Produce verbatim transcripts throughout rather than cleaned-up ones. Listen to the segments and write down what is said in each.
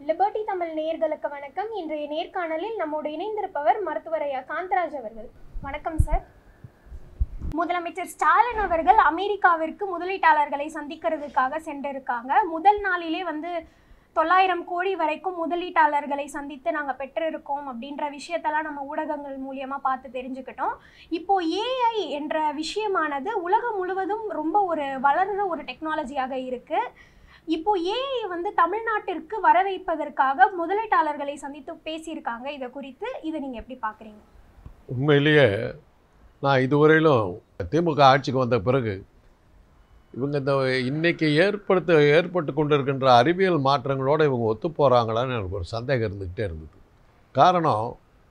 Liberty Tamil நேயர்களுக்கு வணக்கம். இன்றைய நேர்காணலில் நம்மோடு இணைந்திருப்பவர் மருத்துவர் ஐயா காந்தராஜ் அவர்கள். வணக்கம் சார். முதலமைச்சர் ஸ்டாலின் அவர்கள் அமெரிக்காவிற்கு முதலீட்டாளர்களை சந்திக்கிறதுக்காக சென்றிருக்காங்க. முதல் நாளிலே வந்து தொள்ளாயிரம் கோடி வரைக்கும் முதலீட்டாளர்களை சந்தித்து நாங்கள் பெற்றிருக்கோம் அப்படின்ற விஷயத்தெல்லாம் நம்ம ஊடகங்கள் மூலியமாக பார்த்து தெரிஞ்சுக்கிட்டோம். இப்போ ஏஐ என்ற விஷயமானது உலகம் முழுவதும் ரொம்ப ஒரு வளர்ற ஒரு டெக்னாலஜியாக இருக்குது. இப்போ ஏஐ வந்து தமிழ்நாட்டிற்கு வர வைப்பதற்காக முதலீட்டாளர்களை சந்தித்து பேசியிருக்காங்க. இதை குறித்து இதை நீங்கள் எப்படி பார்க்குறீங்க? உண்மையிலேயே நான் இதுவரையிலும் திமுக ஆட்சிக்கு வந்த பிறகு இவங்க இந்த இன்றைக்கி ஏற்படுத்த ஏற்பட்டு கொண்டிருக்கின்ற அறிவியல் மாற்றங்களோடு இவங்க ஒத்து போகிறாங்களான்னு எனக்கு ஒரு சந்தேகம் இருந்துக்கிட்டே இருந்தது. காரணம்,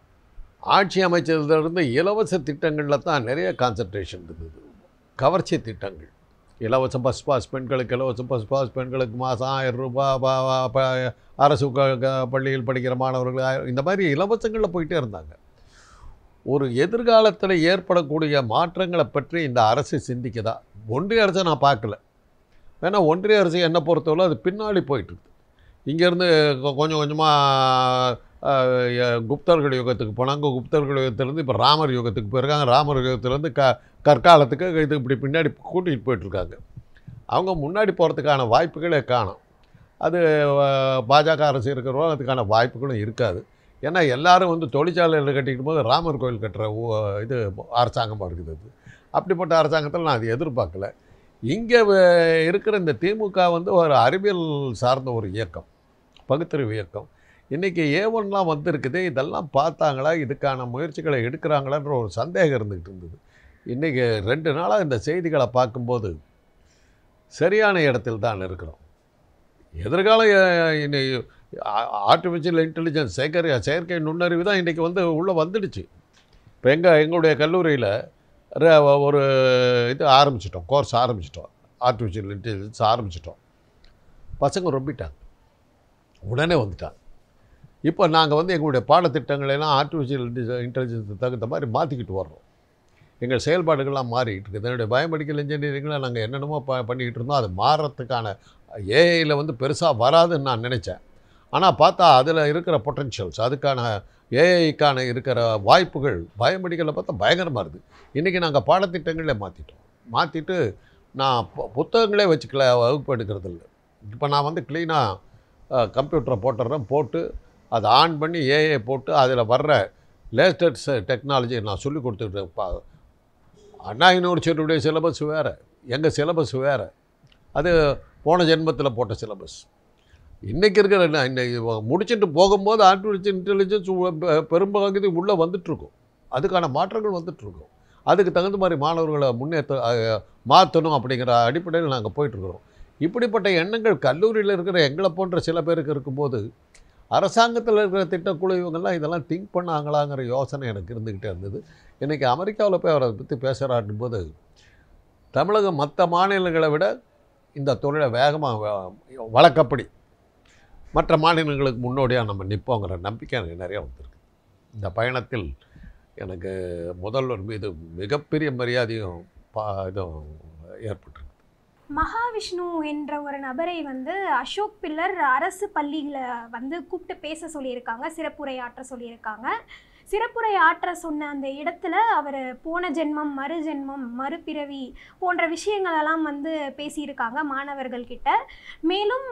ஆட்சி அமைச்சதிலிருந்து இலவச திட்டங்களில் தான் நிறைய கான்சன்ட்ரேஷன் இருந்தது. கவர்ச்சி திட்டங்கள், இலவச பஸ் பாஸ் பெண்களுக்கு, இலவச பஸ் பாஸ் பெண்களுக்கு மாதம் ஆயிரம் ரூபாய், அரசு பள்ளியில் படிக்கிற மாணவர்கள், இந்த மாதிரி இலவசங்களில் போயிட்டே இருந்தாங்க. ஒரு எதிர்காலத்தில் ஏற்படக்கூடிய மாற்றங்களை பற்றி இந்த அரசு சிந்திக்குதா? ஒன்றிய அரசை நான் பார்க்கல. ஏன்னா ஒன்றிய அரசு என்னை பொறுத்தவரை அது பின்னாடி போயிட்டுருக்கு. இங்கேருந்து கொஞ்சம் கொஞ்சமாக குப்தர்கள் யுகத்துக்கு போனாங்க. குப்தர்கள் யுகத்திலேருந்து இப்போ ராமர் யுகத்துக்கு போயிருக்காங்க. ராமர் யுகத்துலேருந்து க கற்காலத்துக்கு இது இப்படி பின்னாடி கூட்டிகிட்டு போயிட்டுருக்காங்க. அவங்க முன்னாடி போகிறதுக்கான வாய்ப்புகளே காணும். அது பாஜக அரசு இருக்கிறவோ அதுக்கான வாய்ப்புகளும் இருக்காது. ஏன்னா எல்லோரும் வந்து தொழிற்சாலையில் கட்டிக்கிட்டு போது ராமர் கோயில் கட்டுற இது அரசாங்கமாக இருக்குது. அது அப்படிப்பட்ட அரசாங்கத்தில் நான் அது எதிர்பார்க்கல. இங்கே இருக்கிற இந்த திமுக வந்து ஒரு அறிவியல் சார்ந்த ஒரு இயக்கம், பகுத்தறிவு இயக்கம். இன்றைக்கி ஏ ஒன்லாம் வந்திருக்குது. இதெல்லாம் பார்த்தாங்களா, இதுக்கான முயற்சிகளை எடுக்கிறாங்களான்ற ஒரு சந்தேகம் இருந்துக்கிட்டு இருந்தது. இன்றைக்கி ரெண்டு நாளாக இந்த செய்திகளை பார்க்கும்போது சரியான இடத்தில் தான் இருக்கிறோம். எதிர்காலம் ஆர்டிஃபிஷியல் இன்டெலிஜென்ஸ், செயற்கை செயற்கை நுண்ணறிவு தான் இன்றைக்கி வந்து உள்ளே வந்துடுச்சு. இப்போ எங்கள் எங்களுடைய கல்லூரியில் ஒரு இது ஆரம்பிச்சிட்டோம், கோர்ஸ் ஆரம்பிச்சிட்டோம், ஆர்டிஃபிஷியல் இன்டெலிஜென்ஸ் ஆரம்பிச்சிட்டோம். பசங்க ரொம்பிட்டாங்க, உடனே வந்துட்டாங்க. இப்போ நாங்கள் வந்து எங்களுடைய பாடத்திட்டங்களெல்லாம் ஆர்டிஃபிஷியல் இன்டெலிஜென்ஸுக்கு தகுந்த மாதிரி மாற்றிக்கிட்டு வர்றோம். எங்கள் செயல்பாடுகள்லாம் மாறிக்கிட்டு இருக்குது. என்னுடைய பயோமெடிக்கல் இன்ஜினியரிங்கில் நாங்கள் என்னென்னமோ ப பண்ணிக்கிட்டு இருந்தோம். அது மாறுறதுக்கான ஏஐயில் வந்து பெருசாக வராதுன்னு நான் நினச்சேன். ஆனால் பார்த்தா அதில் இருக்கிற பொட்டென்ஷியல்ஸ், அதுக்கான ஏஐக்கான இருக்கிற வாய்ப்புகள் பயோமெடிக்கலில் பார்த்தா பயங்கரமாக இருக்குது. இன்றைக்கி நாங்கள் பாடத்திட்டங்களே மாற்றிட்டோம். மாற்றிட்டு நான் புத்தகங்களே வச்சுக்கல, வகுப்பு எடுக்கிறது இல்லை. இப்போ நான் வந்து க்ளீனாக கம்ப்யூட்டரை போட்டுறேன். போட்டு அதை ஆன் பண்ணி ஏஐ போட்டு அதில் வர்ற லேட்டஸ்ட் டெக்னாலஜி நான் சொல்லி கொடுத்துக்கிட்டேன். அண்ணா யூனிவர்சிட்டியுடைய சிலபஸ் வேறு, எங்கள் சிலபஸ் வேறு. அது போன ஜென்மத்தில் போட்ட சிலபஸ். இன்றைக்கி இருக்கிற இன்னைக்கு முடிச்சுட்டு போகும்போது ஆர்டிஃபிஷியல் இன்டெலிஜென்ஸ் பெரும்பகுதி உள்ளே வந்துட்டுருக்கும். அதுக்கான மாற்றங்கள் வந்துட்டுருக்கும். அதுக்கு தகுந்த மாதிரி மாணவர்களை முன்னேற்ற மாற்றணும் அப்படிங்கிற அடிப்படையில் நாங்கள் போயிட்டுருக்குறோம். இப்படிப்பட்ட எண்ணங்கள் கல்லூரியில் இருக்கிற எங்களை போன்ற சில பேருக்கு இருக்கும்போது அரசாங்கத்தில் இருக்கிற திட்டக்குழு இவங்கெல்லாம் இதெல்லாம் திங்க் பண்ணாங்களாங்கிற யோசனை எனக்கு இருந்துக்கிட்டே இருந்தது. இன்றைக்கி அமெரிக்காவில் போய் அவரை பற்றி பேசுகிறாட்டும் போது தமிழகம் மற்ற மாநிலங்களை விட இந்த தொழிலை வேகமாக வழக்கப்படி மற்ற மாநிலங்களுக்கு முன்னோடியாக நம்ம நிற்போங்கிற நம்பிக்கை எனக்கு நிறையா வந்திருக்கு. இந்த பயணத்தில் எனக்கு முதல்வர் மீது மிகப்பெரிய மரியாதையும் பா இதுவும் ஏற்பட்டிருக்கு. மகாவிஷ்ணு என்ற ஒரு நபரை வந்து அசோக் பில்லர் அரசு பள்ளியில் வந்து கூப்பிட்டு பேச சொல்லியிருக்காங்க, சிறப்புரையாற்ற சொல்லியிருக்காங்க. சிறப்புரை ஆற்ற சொன்ன அந்த இடத்துல அவர் போன ஜென்மம், மறு ஜென்மம், மறுபிறவி போன்ற விஷயங்களெல்லாம் வந்து பேசியிருக்காங்க மாணவர்கள்கிட்ட. மேலும்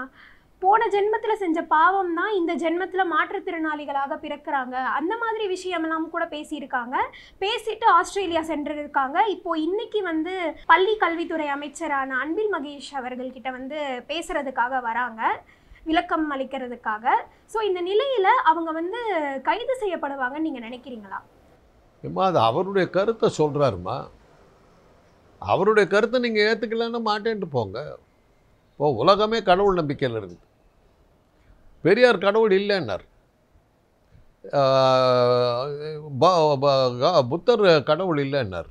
போன ஜென்மத்தில் செஞ்ச பாவம் தான் இந்த ஜென்மத்தில் மாற்றுத்திறனாளிகளாக பிறக்கிறாங்க, அந்த மாதிரி விஷயமெல்லாம் கூட பேசியிருக்காங்க. பேசிட்டு ஆஸ்திரேலியா சென்றிருக்காங்க. இப்போது இன்றைக்கி வந்து பள்ளி கல்வித்துறை அமைச்சரான அன்பில் மகேஷ் அவர்கள்கிட்ட வந்து பேசுகிறதுக்காக வராங்க, விளக்கம் அளிக்கிறதுக்காக. ஸோ இந்த நிலையில் அவங்க வந்து கைது செய்யப்படுவாங்கன்னு நீங்கள் நினைக்கிறீங்களா? ஏம்மா, அது அவருடைய கருத்தை சொல்கிறாருமா. அவருடைய கருத்தை நீங்கள் ஏற்றுக்கலன்னு மாட்டேன்ட்டு போங்க. இப்போ உலகமே கடவுள் நம்பிக்கையில் இருக்குது. பெரியார் கடவுள் இல்லைன்னார். புத்தர் கடவுள் இல்லைன்னார்.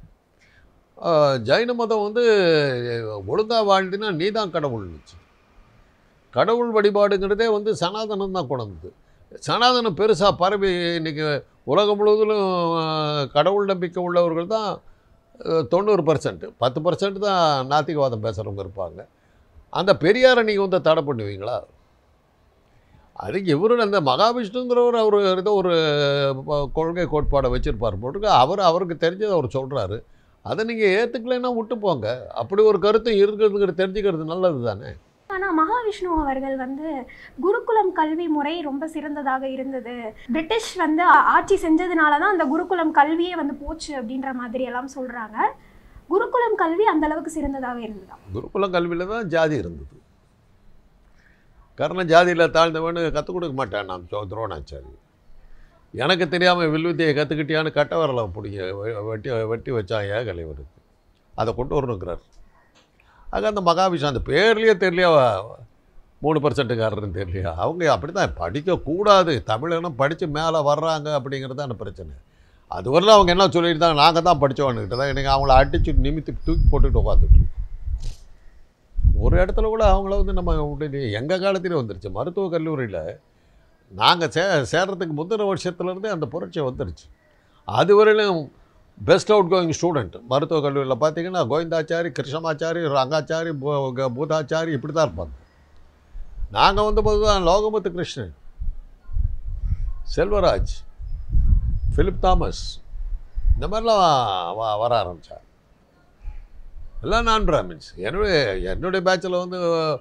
ஜைன மதம் வந்து ஒழுங்காக வாழ்ந்துன்னா நீ தான் கடவுள்னுச்சு. கடவுள் வழிபாடுங்கிறதே வந்து சனாதனம் தான் கொண்டது. சனாதனம் பெருசாக பரவி இன்றைக்கி உலகம் முழுவதிலும் கடவுள் நம்பிக்கை உள்ளவர்கள் தான் தொண்ணூறு பர்சன்ட். பத்து பர்சன்ட் தான் நாத்திகவாதம் பேசுகிறவங்க இருப்பாங்க. அந்த பெரியாரை நீங்கள் வந்து தடை பண்ணுவீங்களா? அதுக்கு இவரு அந்த மகாவிஷ்ணுங்கிறவர் அவர் ஏதோ ஒரு கொள்கை கோட்பாடை வச்சுருப்பார் போட்டுருக்கு. அவர் அவருக்கு தெரிஞ்சதை அவர் சொல்கிறாரு. அதை நீங்கள் ஏற்றுக்கலைன்னா விட்டு போங்க. அப்படி ஒரு கருத்து இருக்கிறதுக்கு தெரிஞ்சுக்கிறது நல்லது தானே. ஆனால் மகாவிஷ்ணு அவர்கள் வந்து குருகுலம் கல்வி முறை ரொம்ப சிறந்ததாக இருந்தது, பிரிட்டிஷ் வந்து ஆட்சி செஞ்சதுனால தான் அந்த குருகுலம் கல்வியே வந்து போச்சு அப்படின்ற மாதிரி எல்லாம் சொல்கிறாங்க. குருகுலம் கல்வி அந்த அளவுக்கு சிறந்ததாக இருந்ததா? குருகுலம் கல்வியில் தான் ஜாதி இருந்தது. காரணம் ஜாதியில் தாழ்ந்தவனு கற்றுக் கொடுக்க மாட்டேன். நான் துரோணாச்சாரி எனக்கு தெரியாமல் வில்வித்தையை கற்றுக்கிட்டியான்னு கட்ட வரல பிடிங்க வெட்டி வெட்டி வச்சான் ஏன் கலைவருக்கு. அதை கொண்டு வரணுங்கிறார். ஆக அந்த மகாவிஷ்ணு அந்த பேர்லேயே தெரியலையா மூணு பர்சன்ட்டுக்காரருன்னு தெரியலையா. அவங்க அப்படி தான் படிக்கக்கூடாது, தமிழனும் படித்து மேலே வர்றாங்க அப்படிங்கிறது தான் பிரச்சனை. அது வரல அவங்க என்ன சொல்லிட்டு தான் நாங்கள் தான் படித்தோன்னுக்கிட்ட தான் எனக்கு அவங்கள அடித்து நிமித்தி தூக்கி போட்டுக்கிட்டு உட்காந்துட்டு ஒரு இடத்துல கூட அவங்கள வந்து நம்ம விட்டு எங்கள் காலத்திலே வந்துருச்சு. மருத்துவக் கல்லூரியில் நாங்கள் சே சேர்றதுக்கு முந்தின வருஷத்துலேருந்தே அந்த புரட்சி வந்துருச்சு. அது வரையிலும் பெஸ்ட் அவுட் கோயிங் ஸ்டூடெண்ட் மருத்துவக் கல்லூரியில் பார்த்தீங்கன்னா கோவிந்தாச்சாரி, கிருஷ்ணமாச்சாரி, ரங்காச்சாரி, பூதாச்சாரி இப்படி தான் இருப்பாங்க. நாங்கள் வந்தபோது தான் லோகமுத்து கிருஷ்ணன், செல்வராஜ், ஃபிலிப் தாமஸ் இந்த மாதிரிலாம் வ வர ஆரம்பித்தார். எல்லாம் நான் பிராமின்ஸ். என்னுடைய என்னுடைய பேட்சில் வந்து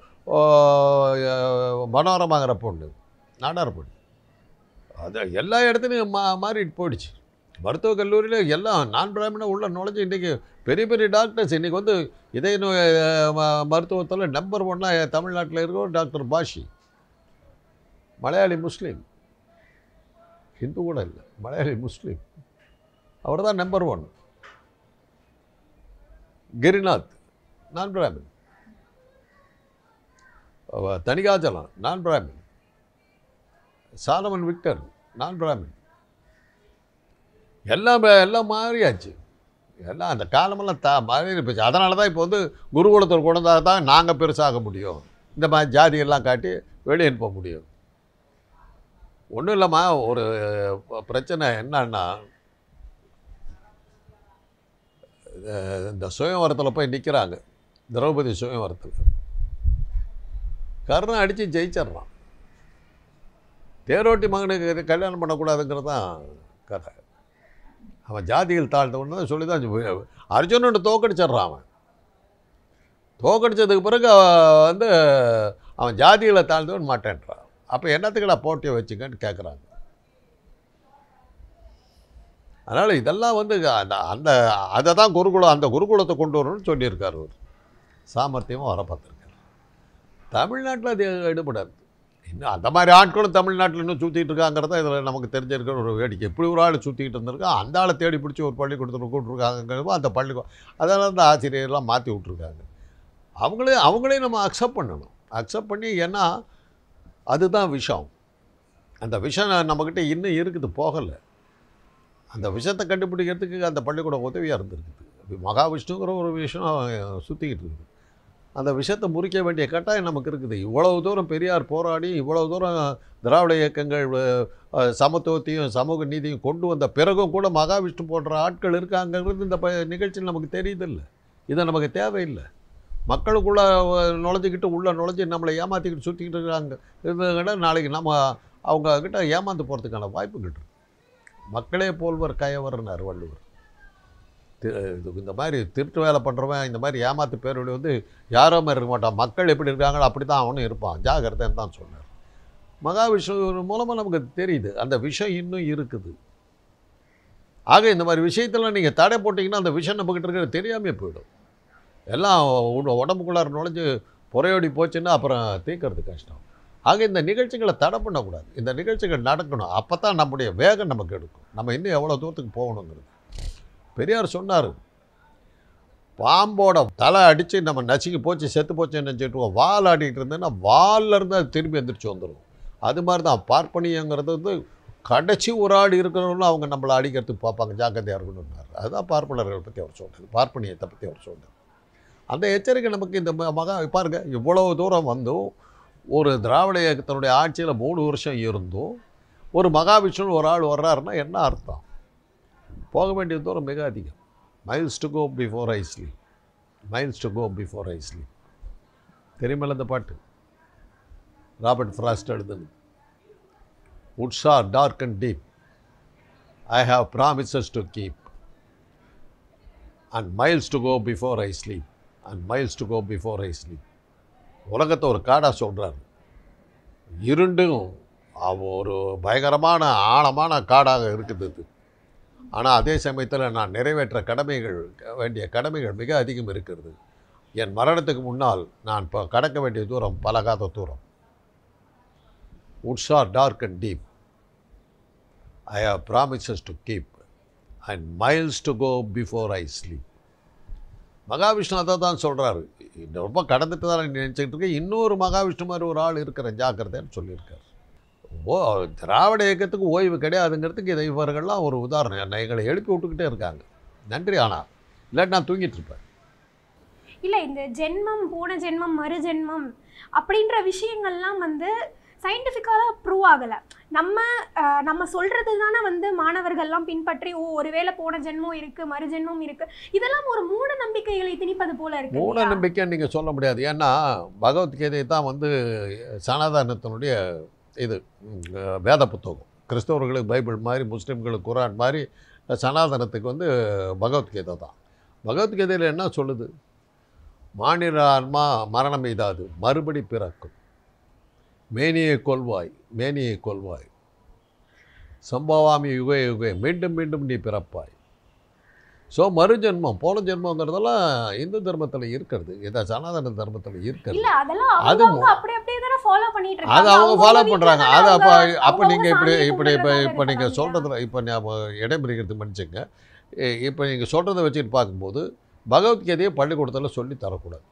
மனோரமாகிற பொண்ணு நாடார் பொண்ணு அது எல்லா இடத்துலையும் மா மாறிட்டு போயிடுச்சு. மருத்துவக் கல்லூரியில் எல்லாம் நான் பிராமணாக உள்ள நுழைஞ்சி இன்றைக்கி பெரிய பெரிய டாக்டர்ஸ். இன்றைக்கி வந்து இதய நோய் மருத்துவத்தில் நம்பர் ஒன்னாக தமிழ்நாட்டில் இருக்கிற டாக்டர் பாஷி, மலையாளி முஸ்லீம், ஹிந்து கூட இல்லை, மலையாளி முஸ்லீம், அவர் தான் நம்பர் ஒன். கிரிநாத் நான் பிராமின், தனிகாச்சலம் நான் பிராமின், சாலமன் விக்டர் நான் பிராமின். எல்லாம் எல்லாம் மாறியாச்சு. எல்லாம் அந்த காலமெல்லாம் தா மாறி போச்சு. அதனால தான் இப்போ வந்து குருகுலத்தில் கொண்டதாக தான் நாங்கள் பெருசாக முடியும், இந்த மாதிரி ஜாதியெல்லாம் காட்டி வெளியே அனுப்ப முடியும். ஒன்றும் இல்லைம்மா, ஒரு பிரச்சனை என்னன்னா இந்த சுயவரத்தில் போய் நிற்கிறாங்க. திரௌபதி சுயவரத்தில் கர்ணன் அடித்து ஜெயிச்சிட்றான். தேரோட்டி மகனுக்கு கல்யாணம் பண்ணக்கூடாதுங்கிறது தான் கதை. அவன் ஜாதிகள் தாழ்ந்தவன்னு தான் சொல்லி தான் அர்ஜுனன் தோக்கடிச்சிட்றான். அவன் தோக்கடிச்சதுக்கு பிறகு வந்து அவன் ஜாதிகளை தாழ்ந்தவன் மாட்டேன்றான். அப்போ என்னத்துக்குடா போட்டியை வச்சுக்கன்னு கேட்குறாங்க. அதனால் இதெல்லாம் வந்து அந்த அந்த அதை தான் குருகுலம் அந்த குருகுலத்தை கொண்டு வரணும்னு சொல்லியிருக்கார். அவர் சாமர்த்தியமாக வர பார்த்துருக்காரு. தமிழ்நாட்டில் அது எடுபடாது. இன்னும் அந்த மாதிரி ஆட்களும் தமிழ்நாட்டில் இன்னும் சுற்றிட்டு இருக்காங்கிறத இதில் நமக்கு தெரிஞ்சிருக்கிற ஒரு வேடிக்கை. எப்படி ஒரு ஆள் சுற்றிக்கிட்டு இருந்திருக்கா, அந்த ஆளை தேடி பிடிச்சி ஒரு பள்ளிக்கூடத்தில் கூப்பிட்ருக்காங்கிறப்போ அந்த பள்ளிக்கூடம் அதெல்லாம் அந்த ஆசிரியர்லாம் மாற்றி விட்ருக்காங்க. அவங்களே அவங்களே நம்ம அக்செப்ட் பண்ணணும். அக்செப்ட் பண்ணி, ஏன்னா அதுதான் விஷம். அந்த விஷம் நம்மக்கிட்ட இன்னும் இருக்குது, போகலை. அந்த விஷத்தை கண்டுபிடிக்கிறதுக்கு அந்த பள்ளிக்கூடம் உதவியாக இருந்திருக்குது. மகாவிஷ்ணுங்கிற ஒரு விஷயம் சுற்றிக்கிட்டு இருக்குது. அந்த விஷத்தை முறிக்க வேண்டிய கட்டாயம் நமக்கு இருக்குது. இவ்வளவு தூரம் பெரியார் போராடி, இவ்வளவு தூரம் திராவிட இயக்கங்கள் சமத்துவத்தையும் சமூக நீதியும் கொண்டு வந்த பிறகும் கூட மகாவிஷ்ணு போன்ற ஆட்கள் இருக்காங்கிறது இந்த ப நிகழ்ச்சியில் நமக்கு தெரியுதில்லை. இதை நமக்கு தேவையில்லை. மக்களுக்குள்ளே நுழைஞ்சிக்கிட்டு உள்ளே நுழைஞ்சி நம்மளை ஏமாற்றிக்கிட்டு சுற்றிக்கிட்டு இருக்கிறாங்க. இருந்ததுக்கிட்ட நாளைக்கு நம்ம அவங்கக்கிட்ட ஏமாந்து போகிறதுக்கான வாய்ப்பு கிட்டுரு. மக்களே போல்வர் கயவர்னார் வள்ளுவர். இந்த மாதிரி திருட்டு வேலை பண்ணுறவன், இந்த மாதிரி ஏமாத்து பேரோடு வந்து யாரோ மாதிரி இருக்க மாட்டான். மக்கள் எப்படி இருக்காங்களோ அப்படி தான் அவனும் இருப்பான், ஜாகிரதைன்னு தான் சொன்னார். மகாவிஷ்ணு மூலமாக நமக்கு தெரியுது அந்த விஷயம் இன்னும் இருக்குது. ஆக இந்த மாதிரி விஷயத்தெல்லாம் நீங்கள் தடை போட்டிங்கன்னா அந்த விஷயம் நம்மக்கிட்ட இருக்கிறது தெரியாமல் போயிடும். எல்லாம் உடம்புக்குள்ளார நுழைஞ்சு புறையோடி போச்சுன்னா அப்புறம் தீர்க்கறது கஷ்டம். ஆக இந்த நிகழ்ச்சிகளை தடை பண்ணக்கூடாது. இந்த நிகழ்ச்சிகள் நடக்கணும். அப்போ தான் நம்முடைய வேகம் நமக்கு எடுக்கும். நம்ம இன்னும் எவ்வளோ தூரத்துக்கு போகணுங்கிறது. பெரியார் சொன்னார், பாம்போட தலை அடித்து நம்ம நசுக்கி போச்சு செத்து போச்சுன்னு நினச்சிட்டுருவோம். வால் ஆடிக்கிட்டு இருந்தேன்னா வால்லேருந்து அது திரும்பி எந்திரிச்சு வந்துடும். அது மாதிரி தான் பார்ப்பனியங்கிறது வந்து கடைசி ஒரு ஆடு இருக்கிறவங்களும் அவங்க நம்மளை அடிக்கிறதுக்கு பார்ப்பாங்க, ஜாக்கிரதையாக இருக்கணும்னார். அதுதான் பார்ப்பனர்களை பற்றி அவர் சொன்னார், பார்ப்பனியத்தை பற்றி அவர் சொன்னார். அந்த எச்சரிக்கை நமக்கு இந்த மகா பாருங்கள், இவ்வளவு தூரம் வந்தும் ஒரு திராவிட இயக்கத்தினுடைய ஆட்சியில் மூணு வருஷம் இருந்தும் ஒரு மகாவிஷ்ணு ஒரு ஆள் வர்றாருன்னா என்ன அர்த்தம்? போக வேண்டிய தூரம் மிக அதிகம். Miles to go before I sleep, miles to go before I sleep. தெரியுமில்ல இந்த பாட்டு? ராபர்ட் ஃப்ராஸ்ட் எழுதுனது. woods are dark and deep. I have promises to keep, and miles to go before I sleep, and miles to go before I sleep. உலகத்தை ஒரு காடாக சொல்கிறார். இருண்டும் ஒரு பயங்கரமான ஆழமான காடாக இருக்குது இது. ஆனால் அதே சமயத்தில் நான் நிறைவேற்ற கடமைகள் வேண்டிய கடமைகள் மிக அதிகம் இருக்கிறது. என் மரணத்துக்கு முன்னால் நான் இப்போ கடக்க வேண்டிய தூரம் பலகாத தூரம். Woods are dark and deep. I have promises to keep, and miles to go before I sleep. Mahavishnu அதை தான் சொல்கிறாரு. ரொம்ப கடந்துட்டு தான் நினச்சிக்கிட்டு இருக்கேன். இன்னொரு மகாவிஷ்ணு மாதிரி ஒரு ஆள் இருக்கிற ஜாக்கிரதைன்னு சொல்லியிருக்காரு. ஓ திராவிட இயக்கத்துக்கு ஓய்வு கிடையாதுங்கிறதுக்கு இதை இவர்கள்லாம் ஒரு உதாரணம். என்னை எங்களை எழுப்பி விட்டுக்கிட்டே இருக்காங்க. நன்றி. ஆனால் இல்லாட்டி நான் தூங்கிட்டு இருப்பேன். இல்லை, இந்த ஜென்மம், போன ஜென்மம், மறு ஜென்மம் அப்படின்ற விஷயங்கள்லாம் வந்து சயின்டிஃபிக்காக ப்ரூவ் ஆகலை. நம்ம நம்ம சொல்கிறது தானே வந்து மாணவர்கள்லாம் பின்பற்றி, ஓ ஒருவேளை போன ஜென்மம் இருக்குது, மறு ஜென்மம் இருக்குது, இதெல்லாம் ஒரு மூட நம்பிக்கைகளை திணிப்பது போல இருக்குது. மூட நம்பிக்கைன்னு நீங்கள் சொல்ல முடியாது. ஏன்னா பகவத்கீதை தான் வந்து சனாதனத்தினுடைய இது வேத புத்தகம். கிறிஸ்தவர்களுக்கு பைபிள் மாதிரி, முஸ்லீம்களுக்கு குரான் மாதிரி, சனாதனத்துக்கு வந்து பகவத்கீதை தான். பகவத்கீதையில் என்ன சொல்லுது? மானிட ஆன்மா மரணம் எய்தாது, மறுபடி பிறக்கும். மேனியை கொள்வாய், மேனியை கொள்வாய், சம்பவாமி யுகே யுகே, மீண்டும் மீண்டும் நீ பிறப்பாய். ஸோ மறுஜென்மம், போன ஜென்மங்கிறதெல்லாம் இந்து தர்மத்தில் இருக்கிறது. இதை சனாதன தர்மத்தில் இருக்கிறது. அது அது அவங்க ஃபாலோ பண்ணுறாங்க. அது அப்போ அப்போ நீங்கள் இப்படி இப்படி இப்போ இப்போ நீங்கள் சொல்கிறதுல இப்போ இடைமறிக்கிறதுக்கு மன்னிச்சுங்க. இப்போ நீங்கள் சொல்கிறத வச்சுட்டு பார்க்கும்போது பகவத்கீதையை பள்ளிக்கூடத்தில் சொல்லி தரக்கூடாது.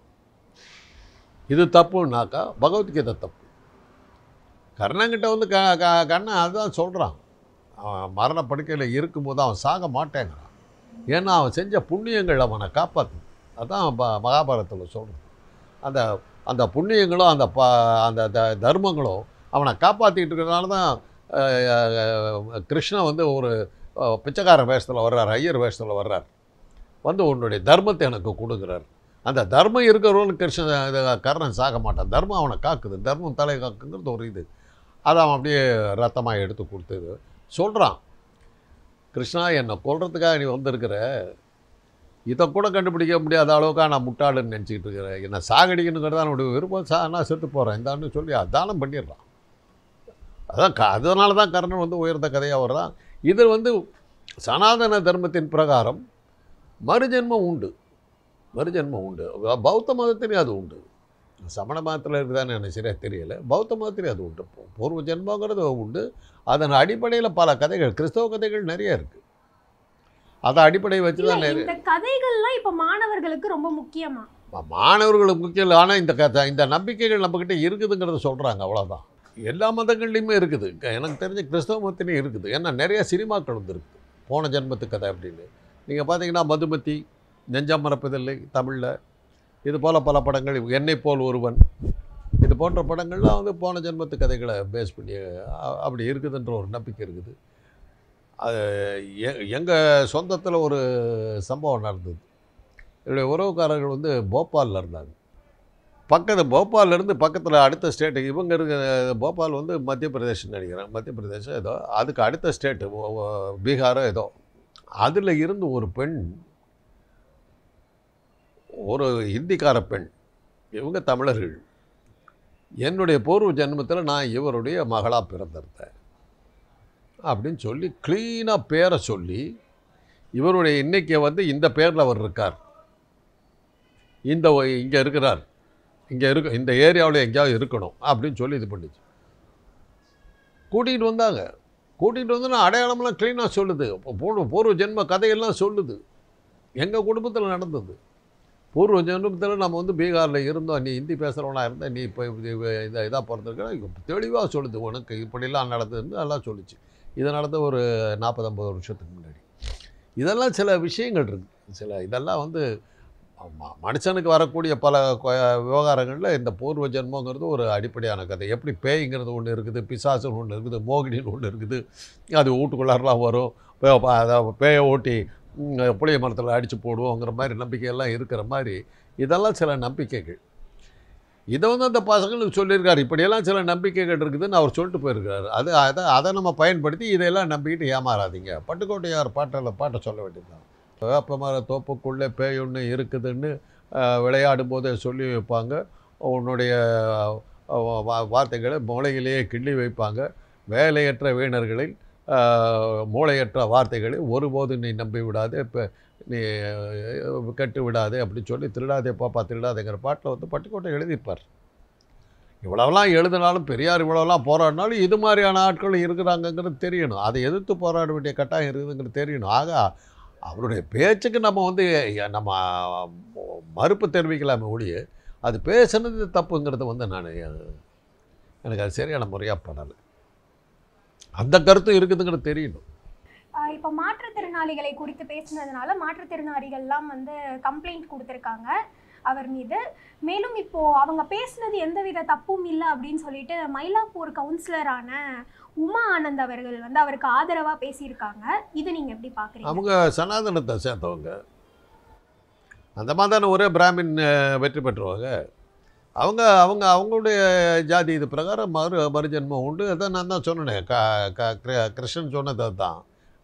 இது தப்புனாக்கா பகவத்கீதை தப்பு. கர்ணங்கிட்ட வந்து க க கண்ணன் அதுதான் சொல்கிறான். அவன் மரணப்படுக்கையில் இருக்கும்போது அவன் சாக மாட்டேங்கிறான். ஏன்னா அவன் செஞ்ச புண்ணியங்கள் அவனை காப்பாற்று. அதுதான் ப மகாபாரதத்தில் சொல்கிறது. அந்த அந்த புண்ணியங்களும் அந்த ப அந்த த தர்மங்களும் அவனை காப்பாற்றிக்கிட்டு இருக்கிறதுனால தான் கிருஷ்ணன் வந்து ஒரு பிச்சைக்கார வேஷத்தில் வர்றார், ஐயர் வேஷத்தில் வர்றார். வந்து உன்னுடைய தர்மத்தை எனக்கு கொடுக்குறார். அந்த தர்மம் இருக்கிறவனுக்கு கிருஷ்ணன் கர்ணன் சாக மாட்டான். தர்மம் அவனை காக்குது. தர்மம் தலை காக்குங்கிறது ஒரு இது. அதை அவன் அப்படியே ரத்தமாக எடுத்து கொடுத்தது சொல்கிறான். கிருஷ்ணா, என்னை கொல்றதுக்காக நீ வந்திருக்கிற, இதை கூட கண்டுபிடிக்க முடியாத அளவுக்காக நான் முட்டாளுன்னு நினச்சிக்கிட்டு இருக்கிறேன். என்னை சாகடிக்கணுங்கிறது தான் என்னுடைய விருப்பம். சா நான் செத்து போகிறேன் இந்தான்னு சொல்லி அதானம் பண்ணிடுறான். அதான் க அதனால தான் கர்ணன் வந்து உயர்ந்த கதையாக வர்றான். இது வந்து சனாதன தர்மத்தின் பிரகாரம் மறுஜென்மம் உண்டு. மறுஜென்மம் உண்டு. பௌத்த மதத்திலையும் அது உண்டு. சமண மதத்தில் இருக்குதான்னு எனக்கு சரியாக தெரியலை. பௌத்த மதத்திலையும் அது உண்டு. பூர்வ ஜென்மங்கிறது உண்டு. அதன் அடிப்படையில் பல கதைகள், கிறிஸ்தவ கதைகள் நிறைய இருக்குது. அதை அடிப்படையை வச்சு தான் நிறைய கதைகள்லாம் இப்போ மாணவர்களுக்கு ரொம்ப முக்கியமா? மாணவர்களுக்கு முக்கியம் இல்லை. ஆனால் இந்த கதை இந்த நம்பிக்கைகள் நம்மக்கிட்ட இருக்குதுங்கிறத சொல்கிறாங்க, அவ்வளோதான். எல்லா மதங்கள்லையுமே இருக்குது. எனக்கு தெரிஞ்ச கிறிஸ்தவ மதத்திலையும் இருக்குது. ஏன்னா நிறைய சினிமாக்கள் வந்து இருக்குது போன ஜென்மத்து கதை அப்படின்னு. நீங்கள் பார்த்தீங்கன்னா மதுமதி, நெஞ்சம் மறப்பதில்லை தமிழில், இது போல் பல படங்கள், என்னை போல் ஒருவன், இது போன்ற படங்கள்லாம் வந்து போன ஜென்மத்து கதைகளை பேஸ் பண்ணி அப்படி இருக்குதுன்ற ஒரு நம்பிக்கை இருக்குது. அது எ எங்கள் சொந்தத்தில் ஒரு சம்பவம் நடந்தது. என்னுடைய உறவுக்காரர்கள் வந்து போபாலில் இருந்தாங்க. பக்கத்து போபாலிலேருந்து பக்கத்தில் அடுத்த ஸ்டேட்டு இவங்க இருக்க போபால் வந்து மத்திய பிரதேசம்னு நினைக்கிறேன். மத்திய பிரதேசம் ஏதோ அதுக்கு அடுத்த ஸ்டேட்டு பீகாரோ ஏதோ. அதில் இருந்து ஒரு பெண், ஒரு ஹிந்திக்கார பெண், இவங்க தமிழர்கள், என்னுடைய பூர்வ ஜென்மத்தில் நான் இவருடைய மகளாக பிறந்திருந்தேன் அப்படின்னு சொல்லி க்ளீனாக பேரை சொல்லி, இவருடைய இன்னைக்கு வந்து இந்த பேரில் அவர் இருக்கார், இந்த இங்கே இருக்கிறார், இங்கே இருக்க இந்த ஏரியாவில் எங்கேயாவது இருக்கணும் அப்படின்னு சொல்லி இது பண்ணிச்சு. கூட்டிகிட்டு வந்தாங்க. கூட்டிகிட்டு வந்து நான் அடையாளம்லாம் க்ளீனாக சொல்லுது. பூர்வ பூர்வ ஜென்ம கதையெல்லாம் சொல்லுது. எங்கள் குடும்பத்தில் நடந்தது. பூர்வ ஜென்மத்தில் நம்ம வந்து பீகாரில் இருந்தோம், நீ ஹிந்தி பேசுகிறவனா இருந்தால் நீ இப்போ இதை இதாக பிறந்திருக்க தெளிவாக சொல்லுது. உனக்கு இப்படிலாம் நடந்ததுன்னு எல்லாம் சொல்லிச்சு. இது நடந்த ஒரு நாற்பது ஐம்பது வருஷத்துக்கு முன்னாடி. இதெல்லாம் சில விஷயங்கள் இருக்குது. சில இதெல்லாம் வந்து மனுஷனுக்கு வரக்கூடிய பல விவகாரங்களில் இந்த பூர்வ ஜென்மங்கிறது ஒரு அடிப்படையான கதை. எப்படி பேய்ங்கிறது ஒன்று இருக்குது, பிசாசுன்னு ஒன்று இருக்குது, மோகினின்னு ஒன்று இருக்குது. அது வீட்டுக்குள்ளாரெலாம் வரும், அதை பேயை ஓட்டி புளிய மரத்தில் அடித்து போடுவோங்கிற மாதிரி நம்பிக்கையெல்லாம் இருக்கிற மாதிரி இதெல்லாம் சில நம்பிக்கைகள். இதை வந்து அந்த பசங்களுக்கு சொல்லியிருக்காரு. இப்படியெல்லாம் சில நம்பிக்கைகள் இருக்குதுன்னு அவர் சொல்லிட்டு போயிருக்காரு. அது அதை அதை நம்ம பயன்படுத்தி இதையெல்லாம் நம்பிக்கிட்டு ஏமாறாதீங்க. பட்டுக்கோட்டையார் பாட்டில் பாட்டை சொல்ல வேண்டியதுதான். வேப்பமர தோப்புக்குள்ளே பேய் ஒன்று இருக்குதுன்னு விளையாடும் போதே சொல்லி வைப்பாங்க. உன்னுடைய வார்த்தைகளை மூளையிலேயே கிள்ளி வைப்பாங்க. வேலையற்ற வீணர்களில் மூளையற்ற வார்த்தைகளை ஒருபோது நீ நம்பி விடாதே, இப்போ நீ கட்டு விடாதே அப்படின்னு சொல்லி திருடாதே பாப்பா திருடாதேங்கிற பாட்டில் வந்து பட்டுக்கோட்டை எழுதியிருப்பார். இவ்வளோலாம் எழுதினாலும் பெரியார் இவ்வளோலாம் போராடினாலும் இது மாதிரியான ஆட்கள் இருக்கிறாங்கங்கிறது தெரியணும். அதை எதிர்த்து போராட வேண்டிய கட்டாயம் இருக்குதுங்கிறது தெரியணும். ஆக அவருடைய பேச்சுக்கு நம்ம வந்து நம்ம மறுப்பு தெரிவிக்கலாமே ஒழிய அது பேசுனது தப்புங்கிறது வந்து நான் எனக்கு அது சரியான முறையாக பண்ணலை. அந்த கருத்து இருக்குதுங்கிறது தெரியணும். இப்போ மாற்றுத்திறனாளிகளை குறித்து பேசினதுனால மாற்றுத்திறனாளிகள்லாம் வந்து கம்ப்ளைண்ட் கொடுத்துருக்காங்க அவர் மீது. மேலும் இப்போது அவங்க பேசுனது எந்தவித தப்பும் இல்லை அப்படின்னு சொல்லிட்டு மயிலாப்பூர் கவுன்சிலரான உமா ஆனந்த் அவர்கள் வந்து அவருக்கு ஆதரவாக பேசியிருக்காங்க. இது நீங்கள் எப்படி பார்க்குறீங்க? அவங்க சனாதனத்தை சேர்ந்தவங்க, அந்த மாதிரி தானே ஒரே பிராமின் வெற்றி பெற்றவங்க. அவங்க அவங்க அவங்களுடைய ஜாதி இது பிரகாரம் மறு மறுஜென்மம் உண்டு. அதான் நான் தான் சொன்னேன். க க கிருஷ்ணன் சொன்னது தான்,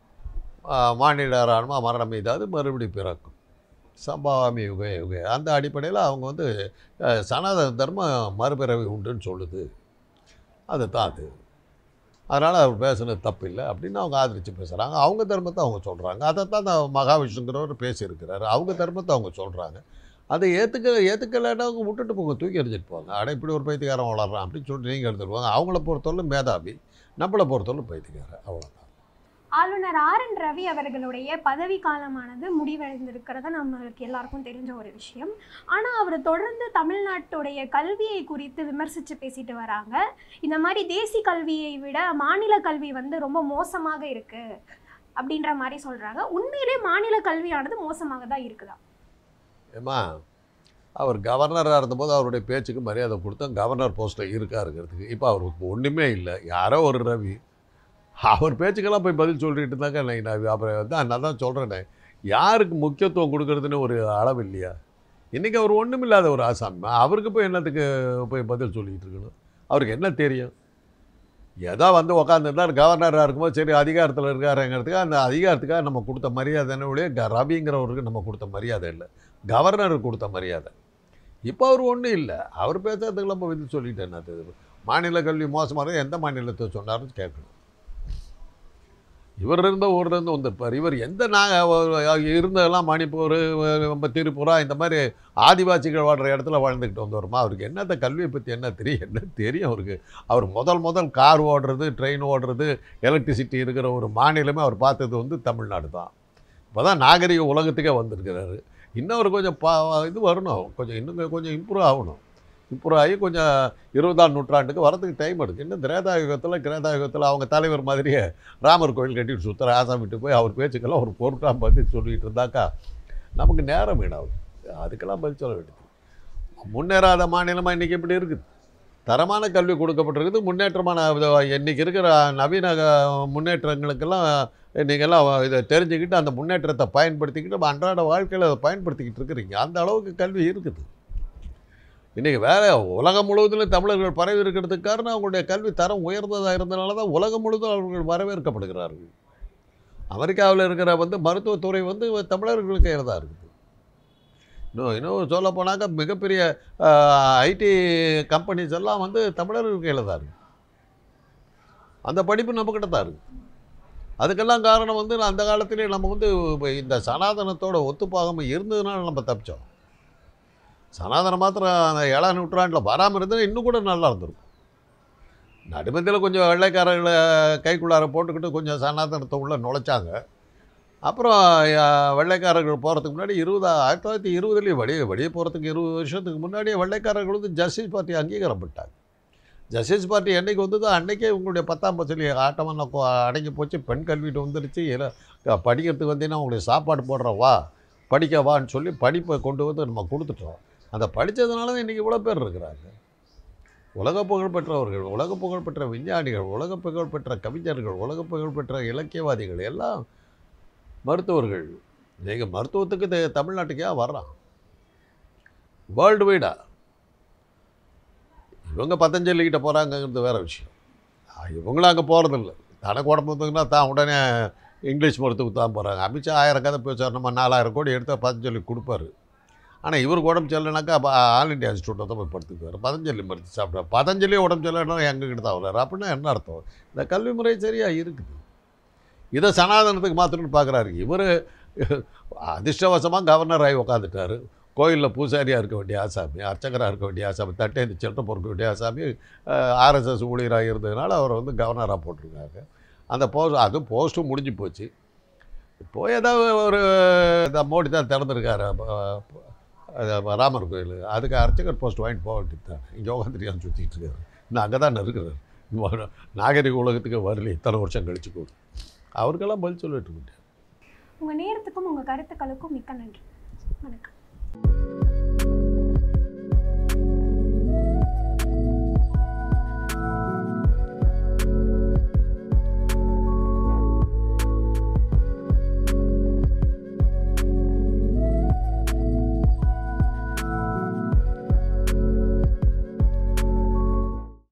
மானிட ஆன்மா மரணம் மீதாவது மறுபடி பிறக்கும், சம்பாவாமி யுக யுக. அந்த அடிப்படையில் அவங்க வந்து சனாதன தர்மம் மறுபிறவி உண்டுன்னு சொல்லுது. அது தான் அது. அதனால் அவர் பேசுனது தப்பு இல்லை அப்படின்னு அவங்க ஆதரித்து பேசுகிறாங்க. அவங்க தர்மத்தை அவங்க சொல்கிறாங்க. அதை தான் நான் மகாவிஷ்ணுங்கிறவர் பேசியிருக்கிறாரு. அவங்க தர்மத்தை அவங்க சொல்கிறாங்க. அதை ஏற்றுக்க ஏற்றுக்கலைன்னா அவங்க விட்டுட்டு போங்க, தூக்கி எறிஞ்சிட்டு போவாங்க. அட இப்படி ஒரு பைத்தியக்காரன் வளர்றான் அப்படின்னு சொல்லிட்டு நீங்கள் எடுத்துருவாங்க. அவங்கள பொறுத்தவரை மேதாவி, நம்மளை பொறுத்தவரை பைத்தியக்காரன், அவ்வளோதான். ஆளுநர் ஆர் என் ரவி அவர்களுடைய பதவி காலமானது முடிவடைந்திருக்கிறத நம்மளுக்கு எல்லாருக்கும் தெரிஞ்ச ஒரு விஷயம். ஆனால் அவர் தொடர்ந்து தமிழ்நாட்டுடைய கல்வியை குறித்து விமர்சித்து பேசிட்டு வராங்க. இந்த மாதிரி தேசிய கல்வியை விட மாநில கல்வி வந்து ரொம்ப மோசமாக இருக்குது அப்படின்ற மாதிரி சொல்கிறாங்க. உண்மையிலே மாநில கல்வியானது மோசமாக தான் இருக்குதா? ஏம்மா, அவர் கவர்னராக இருந்தபோது அவருடைய பேச்சுக்கு மரியாதை கொடுத்தோம். கவர்னர் போஸ்ட்டில் இருக்காருங்கிறதுக்கு. இப்போ அவருக்கு ஒன்றுமே இல்லை. யாரோ ஒரு ரவி அவர் பேச்சுக்கெல்லாம் போய் பதில் சொல்லிட்டு இருந்தாங்க. நான் அப்புறம் தான் நான் தான் சொல்கிறேனே, யாருக்கு முக்கியத்துவம் கொடுக்குறதுன்னு ஒரு அளவு இல்லையா? இன்றைக்கி அவர் ஒன்றும் இல்லாத ஒரு ஆசாமி, அவருக்கு போய் என்னத்துக்கு போய் பதில் சொல்லிக்கிட்டு இருக்கணும்? அவருக்கு என்ன தெரியும்? ஏதோ வந்து உக்காந்துருந்தார், கவர்னராக இருக்கும்போது சரி அதிகாரத்தில் இருக்காருங்கிறதுக்காக அந்த அதிகாரத்துக்காக நம்ம கொடுத்த மரியாதைன்னு ஒழிய ரவிங்கிறவருக்கு நம்ம கொடுத்த மரியாதை இல்லை, கவர்னருக்கு கொடுத்த மரியாதை. இப்போ அவர் ஒன்றும் இல்லை. அவர் பேசுறதுக்கு நம்ம பதில் சொல்லிட்டு என்ன தெரியுது? மாநில கல்வி மோசமாக எந்த மாநிலத்தை சொன்னார்னு கேட்கணும். இவர் இருந்த ஊர்லேருந்து வந்திருப்பார். இவர் எந்த நாங்கள் இருந்ததெல்லாம் மணிப்பூர், நம்ம திருப்புரா இந்த மாதிரி ஆதிவாசிகள் வாழ்கிற இடத்துல வாழ்ந்துக்கிட்டு வந்தவருமா? அவருக்கு என்னத்த கல்வியை பற்றி என்ன தெரியும்? என்ன தெரியும் அவருக்கு? அவர் முதல் முதல் கார் ஓடுறது, ட்ரெயின் ஓடுறது, எலக்ட்ரிசிட்டி இருக்கிற ஒரு மாநிலமே அவர் பார்த்தது வந்து தமிழ்நாடு தான். இப்போ தான் நாகரிக உலகத்துக்கே வந்திருக்கிறாரு. இன்னும் ஒரு கொஞ்சம் பா இது வரணும், கொஞ்சம் இன்னும் கொஞ்சம் இம்ப்ரூவ் ஆகணும். இம்ப்ரூவ் ஆகி கொஞ்சம் இருபதாம் நூற்றாண்டுக்கு வரதுக்கு டைம் எடுக்கும். இன்னும் திரேதாயுகத்தில் கிரேதாயுகத்தில் அவங்க தலைவர் மாதிரியே ராமர் கோயில் கட்டிட்டு சுற்றுற ஆசாம் விட்டு போய் அவர் பேச்சுக்கெல்லாம் ஒரு பொருட்டாக பதில் சொல்லிகிட்டு இருந்தாக்கா நமக்கு நேரம் வீணாகும். அதுக்கெல்லாம் பதில் சொல்ல வேண்டியது. முன்னேறாத மாநிலமாக இன்றைக்கி எப்படி இருக்குது? தரமான கல்வி கொடுக்கப்பட்டிருக்குது, முன்னேற்றமான இன்றைக்கி இருக்கிற நவீன முன்னேற்றங்களுக்கெல்லாம் நீங்கள்லாம் இதை தெரிஞ்சுக்கிட்டு அந்த முன்னேற்றத்தை பயன்படுத்திக்கிட்டு அன்றாட வாழ்க்கையில் அதை பயன்படுத்திக்கிட்டு இருக்கிறீங்க. அந்த அளவுக்கு கல்வி இருக்குது. இன்றைக்கி வேறு உலகம் முழுவதிலும் தமிழர்கள் பரவி இருக்கிறதுக்கு காரணம் அவங்களுடைய கல்வி தரம் உயர்ந்ததாக இருந்தனால தான் உலகம் முழுவதும் அவர்கள் வரவேற்கப்படுகிறார்கள். அமெரிக்காவில் இருக்கிற வந்து மருத்துவத்துறை வந்து தமிழர்களுக்கு கையில் இருக்குது. இன்னும் இன்னும் சொல்ல போனாக்கா மிகப்பெரிய ஐடி கம்பெனிஸ் எல்லாம் வந்து தமிழர்கள் கையில் தான் இருக்குது. அந்த படிப்பு நம்மக்கிட்ட தான் இருக்குது. அதுக்கெல்லாம் காரணம் வந்து அந்த காலத்திலே நம்ம வந்து இந்த சனாதனத்தோட ஒத்துப்பாகாமல் இருந்ததுனால நம்ம தப்பிச்சோம். சனாதனம் மாத்திரம் அந்த ஏழாம் நூற்றாண்டில் வராமல் இருந்தால் இன்னும் கூட நல்லா இருந்திருக்கும். நடுமத்தில் கொஞ்சம் வெள்ளைக்காரர்களை கைக்குள்ளார போட்டுக்கிட்டு கொஞ்சம் சனாதனத்தை உள்ளே நுழைச்சாங்க. அப்புறம் வெள்ளைக்காரர்கள் போகிறதுக்கு முன்னாடி இருபது ஆயிரத்தி தொள்ளாயிரத்தி இருபதுலேயே வெளியே வெளியே போகிறதுக்கு இருபது வருஷத்துக்கு முன்னாடியே வெள்ளைக்காரர்கள் வந்து ஜஸ்டிஸ் பார்ட்டி அங்கீகாரம் பண்ணிட்டாங்க. ஜஸ்டிஸ் பார்ட்டி என்றைக்கு வந்ததோ அன்றைக்கே உங்களுடைய பத்தாம் பசலி ஆட்டமாக அடங்கி போச்சு. பெண் கல்விட்டு வந்துடுச்சு. படிக்கிறதுக்கு வந்தீங்கன்னா உங்களுடைய சாப்பாடு போடுற வா படிக்க வான்னு சொல்லி படிப்பை கொண்டு வந்து நம்ம கொடுத்துட்டோம். அந்த படித்ததுனால தான் இன்றைக்கி இவ்வளோ பேர் இருக்கிறாங்க. உலக புகழ் பெற்றவர்கள், உலக புகழ் பெற்ற விஞ்ஞானிகள், உலக புகழ் பெற்ற கவிஞர்கள், உலக புகழ் பெற்ற இலக்கியவாதிகள், எல்லாம் மருத்துவர்கள். நீங்கள் மருத்துவத்துக்கு தமிழ்நாட்டுக்கே வர்றான். வேர்ல்டு வைடாக இவங்க பதஞ்சலிக்கிட்ட போகிறாங்கங்கிறது வேறு விஷயம். இவங்களும் அங்கே போகிறதில்ல. தனக்கு உடம்பு வந்துங்கன்னா தான் உடனே இங்கிலீஷ் மருத்துவத்துக்கு தான் போகிறாங்க. அமித்ஷா ஆயிரம் கதை பேசுவார், நம்ம நாலாயிரம் கோடி எடுத்தால் பதஞ்சலி கொடுப்பாரு. ஆனால் இவருக்கு உடம்பு சரியில்லைனாக்கா அப்போ ஆல் இண்டியா இன்ஸ்டியூட்டில் தான் போய் படுத்துக்குவார், பதஞ்சலி மருந்து சாப்பிட்றாரு. பதஞ்சலி உடம்பு சரியில்லைன்னா எங்ககிட்ட தான் வர்றாரு. அப்படின்னா என்ன அர்த்தம்? இந்த கல்வி முறை சரியாக இருக்குது. இதை சனாதனத்துக்கு மாற்றணும்னு பார்க்குறாரு. இவர் அதிர்ஷ்டவசமாக கவர்னர் ஆகி உக்காந்துட்டார். கோயிலில் பூசாரியாக இருக்க வேண்டிய ஆசாமி, அர்ச்சகராக இருக்க வேண்டிய ஆசாமி, தட்டேந்து சில்லறை பொறுக்க வேண்டிய ஆசாமி ஆர்எஸ்எஸ் ஊழியராக இருந்ததுனால அவரை வந்து கவர்னராக போட்டிருக்காங்க. அந்த போஸ்ட் அது போஸ்ட்டும் முடிஞ்சு போச்சு. இப்போ ஏதாவது ஒரு இந்த மோடி தான் திறந்துருக்காரு ராமர் கோயில், அதுக்கு அர்ச்சகர் போஸ்ட் வாங்கிட்டு போக வேண்டியது தான். இங்கே உட்காந்துட்டு சுற்றிட்டு இருக்காரு. இன்னும் அங்கே தான் இருக்கிறார். நாகரிக உலகத்துக்கு வரல இத்தனை வருஷம் கழிச்சு கூட. அவருக்கெல்லாம் பதில் சொல்லிட்டு இருக்கிட்டேன். உங்கள் நேரத்துக்கும் உங்கள் கருத்துக்களுக்கும் மிக்க நன்றி. வணக்கம்.